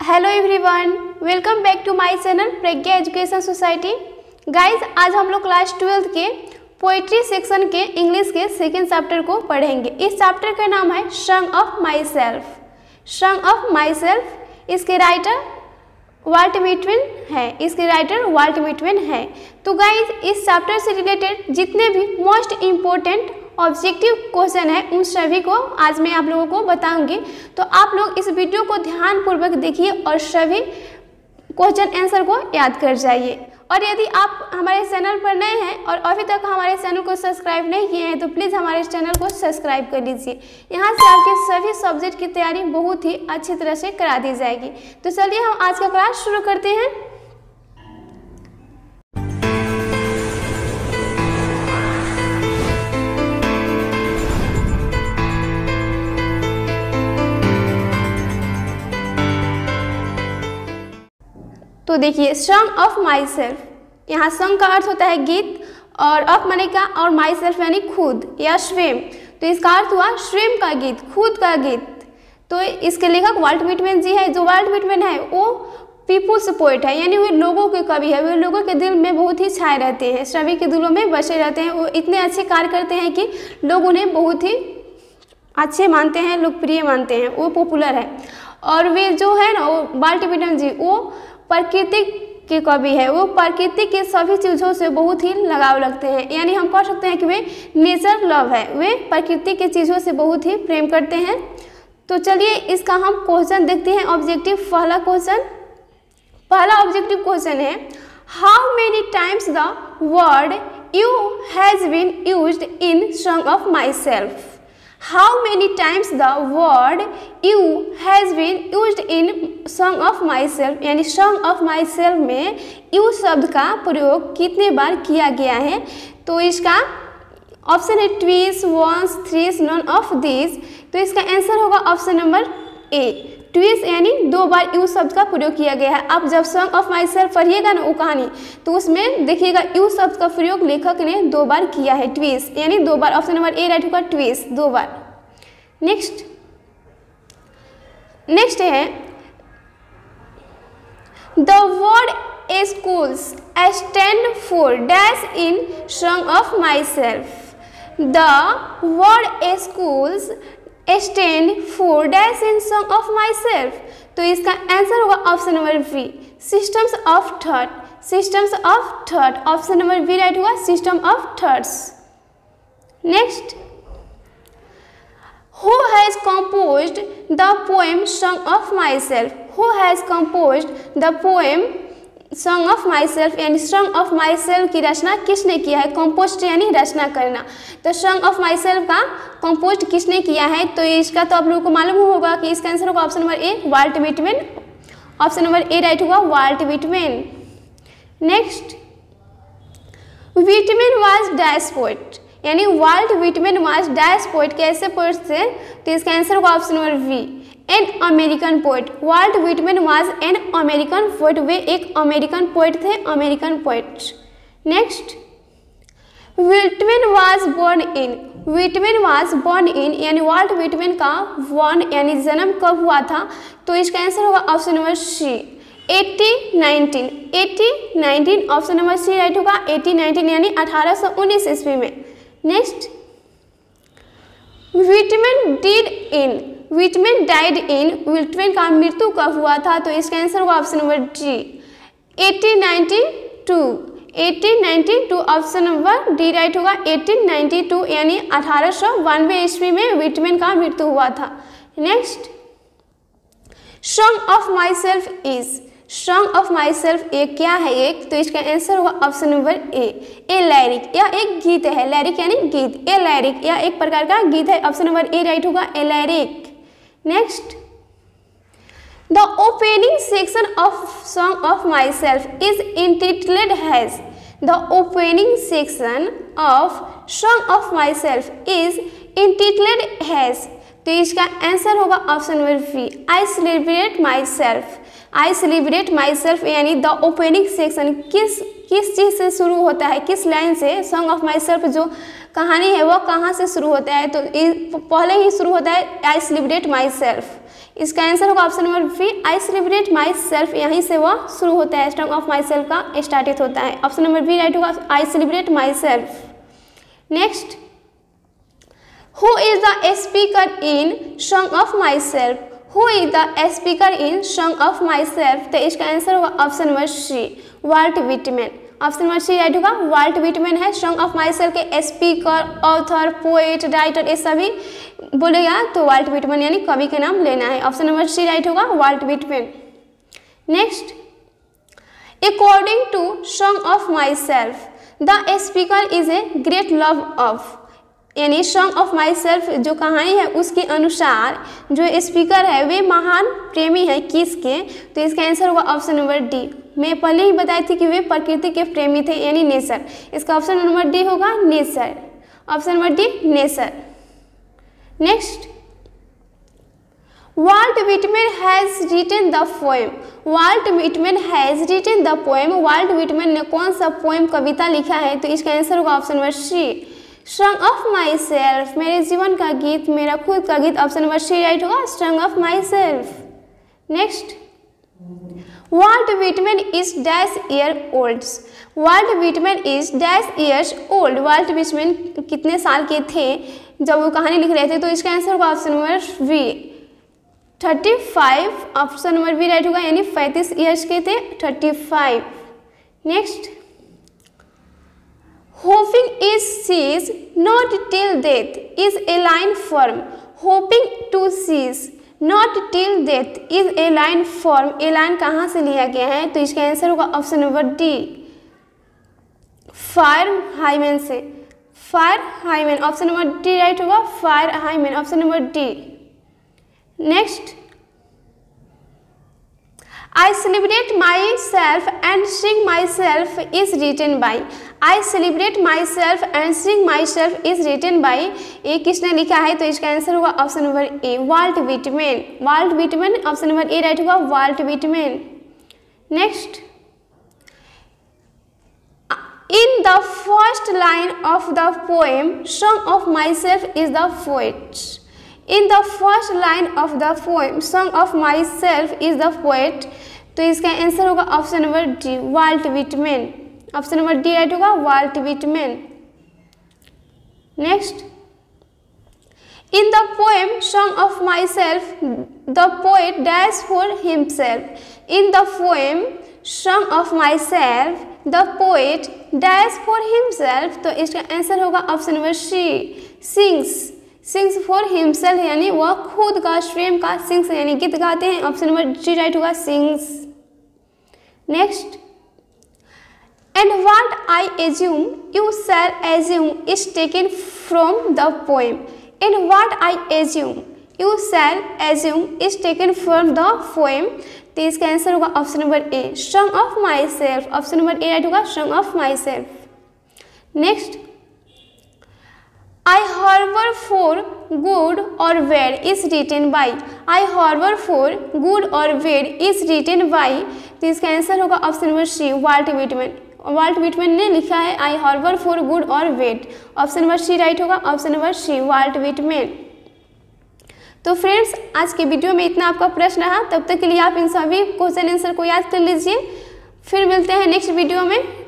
Hello everyone, welcome back to my channel Pragya education society. Guys, आज हम लोग class 12 के पोइट्री सेक्शन के इंग्लिश के सेकेंड चैप्टर को पढ़ेंगे। इस चैप्टर का नाम है song of my self. Song of my self, इसके राइटर वाल्ट व्हिटमैन है। तो गाइज, इस चैप्टर से रिलेटेड जितने भी मोस्ट इम्पोर्टेंट ऑब्जेक्टिव क्वेश्चन है उन सभी को आज मैं आप लोगों को बताऊंगी। तो आप लोग इस वीडियो को ध्यानपूर्वक देखिए और सभी क्वेश्चन आंसर को याद कर जाइए। और यदि आप हमारे चैनल पर नए हैं और अभी तक हमारे चैनल को सब्सक्राइब नहीं किए हैं तो प्लीज़ हमारे चैनल को सब्सक्राइब कर लीजिए। यहाँ से आपके सभी सब्जेक्ट की तैयारी बहुत ही अच्छी तरह से करा दी जाएगी। तो चलिए हम आज का क्लास शुरू करते हैं। तो देखिए, सॉन्ग ऑफ माई सेल्फ, यहाँ सॉन्ग का अर्थ होता है गीत और ऑफ माने का और माई सेल्फ यानी खुद या स्वयं। तो इसका अर्थ हुआ स्वयं का गीत, खुद का गीत। तो इसके लेखक वाल्ट व्हिटमैन जी है। जो वाल्ट व्हिटमैन है वो पीपुल्स पोएट है, यानी वे लोगों के कवि है। वे लोगों के दिल में बहुत ही छाए रहते हैं, सभी के दिलों में बसे रहते हैं। वो इतने अच्छे कार्य करते हैं कि लोग उन्हें बहुत ही अच्छे मानते हैं, लोकप्रिय मानते हैं, वो पॉपुलर है। और वे जो है ना, वो वाल्ट व्हिटमैन जी वो प्रकृति के कवि है। वो प्रकृति के सभी चीज़ों से बहुत ही लगाव रखते हैं, यानी हम कह सकते हैं कि वे नेचर लव है। वे प्रकृति के चीज़ों से बहुत ही प्रेम करते हैं। तो चलिए इसका हम क्वेश्चन देखते हैं। ऑब्जेक्टिव पहला ऑब्जेक्टिव क्वेश्चन है, how many times the word you has been used in song of my self. How many times the word you has been used in song of myself, यानी song of myself में you शब्द का प्रयोग कितने बार किया गया है। तो इसका ऑप्शन है twice, once, thrice, none of this. तो इसका आंसर होगा ऑप्शन नंबर ए, ट्विस, यानी 2 बार यू शब्द का प्रयोग किया गया है। अब जब सॉन्ग ऑफ माई सेल्फ पढ़िएगा ना वो कहानी, तो उसमें देखिएगा यू शब्द का प्रयोग लेखक ने 2 बार किया है, ट्विस, यानी 2 बार। ऑप्शन नंबर ए राइट होगा, ट्विस 2 बार। नेक्स्ट है, the word schools stand for dash in song of myself। The word schools stand for dash in song of myself। तो इसका आंसर होगा option number B, systems of thought. Systems of thought, option number B right होगा, system of thoughts. Next, who has composed the poem song of myself। who has composed the poem song of myself, यानी song of myself की रचना किसने किया है। composed यानी रचना करना। तो song of myself का composed किसने किया है। तो इसका तो आप लोगों को मालूम होगा कि इसका आंसर होगा option number A, Walt Whitman. Option number A right होगा, Walt Whitman. Next, Whitman was dash poet, यानी Walt Whitman was dash poet, कैसे पोएट थे। तो इसका आंसर होगा option number B, an American poet. Walt Whitman was an American poet, वे एक American poet थे, American poet. Next, Whitman was born in. Whitman was born in, यानी Walt Whitman का बोर्न यानी जन्म कब हुआ था। तो इसका आंसर होगा option number C, 1819। Option number C right होगा, 1819 यानी 1819 ईस्वी में। Next, Whitman did in. Whitman died in, Whitman का मृत्यु कब हुआ था। तो इसका आंसर होगा option number D, 1892। Option number D right होगा, 1892 यानी 1892 ईस्वी में व्हिटमैन का मृत्यु हुआ था। Next, song of my self is. Song of my self एक क्या है एक। तो इसका आंसर होगा ऑप्शन नंबर ए लैरिक, या एक गीत है। लैरिक यानी गीत, ए लैरिक या एक प्रकार का गीत है। ऑप्शन नंबर ए राइट होगा, a lyric. Next, the opening section of song of my self is entitled has. The opening section of song of my self is entitled has. तो इसका आंसर होगा option number B, I celebrate myself. I celebrate myself, यानी the opening section किस चीज़ से शुरू होता है, किस लाइन से। सॉन्ग ऑफ माई सेल्फ जो कहानी है वो कहाँ से शुरू होता है। तो पहले ही शुरू होता है आई सेलिब्रेट माई सेल्फ, इसका आंसर होगा option number B, I celebrate myself, यहीं से वह शुरू होता है, सॉन्ग ऑफ माई सेल्फ का स्टार्टेड होता है। ऑप्शन नंबर बी राइट होगा, I celebrate my self. Next, who is the speaker in song of my self, who is the speaker in song of my self, तो इसका answer होगा option number C, Walt Whitman. Option number C right होगा, Walt Whitman है song of my self के speaker, author, poet, writer, ये सभी बोलेगा तो वाल्ट विटमैन यानी कवि का नाम लेना है। ऑप्शन नंबर सी राइट होगा, Walt Whitman. Next, according to song of my self the speaker is a great love of, यानी सॉन्ग ऑफ माई सेल्फ जो कहानी है उसके अनुसार जो स्पीकर है वे महान प्रेमी है किसके, तो इसका आंसर होगा ऑप्शन नंबर डी। मैं पहले ही बताई थी कि वे प्रकृति के प्रेमी थे यानी नेचर, इसका ऑप्शन नंबर डी होगा nature. Option number D nature. Next, Walt Whitman has written the poem, Walt Whitman has written the poem, Walt Whitman ने कौन सा पोएम कविता लिखा है, तो इसका आंसर होगा option number C, song of my self, मेरे जीवन का गीत, मेरा खुद का गीत। ऑप्शन नंबर सी राइट होगा, song of my self. Next, Walt Whitman is dash year old, Walt Whitman is dash years old, Walt Whitman कितने साल के थे जब वो कहानी लिख रहे थे, तो इसका आंसर होगा option number B 35। Option number B right होगा, यानी 35 ईयर्स के थे, 35। Next, hoping is cease not till death is a line form, hoping to cease not till death is a line form, a line कहाँ से लिया गया है, तो इसका आंसर होगा option number D, fire hymen से, fire hymen. Option number D right होगा, fire hymen. Option number D. Next, I celebrate myself and sing myself is written by, I celebrate myself and sing myself is written by, ये किसने लिखा है, तो इसका answer होगा option number A, Walt Whitman, Walt Whitman. Option number A right होगा, Walt Whitman. Next, in the first line of the poem song of myself is the poet, in the first line of the poem song of myself is the poet, तो इसका answer होगा option number D, Walt Whitman. Option number D right होगा, Walt Whitman. Next, in the poem song of my self the poet dash for himself, in the poem song of my self the poet dash for himself, तो इसका answer होगा option number C, sings, sings for himself, यानी वह खुद का स्वयं का sings यानी गीत गाते हैं। ऑप्शन नंबर सी राइट होगा, sings. Next, and what I assume you shall assume is taken from the poem, and what I assume you shall assume is taken from the poem, तो इसका answer होगा option number A, song of my self. Option number A right होगा, song of my self. Next, I harbor for good or bad is written by, I harbor for good or bad is written by, तो इसका answer होगा option number C, Walt Whitman. Walt Whitman ने लिखा है I harbour for good और bad. Option number C right होगा, option number C, Walt Whitman. तो friends, आज के वीडियो में इतना आपका प्रश्न रहा, तब तक के लिए आप इन सभी क्वेश्चन आंसर को याद कर लीजिए। फिर मिलते हैं नेक्स्ट वीडियो में।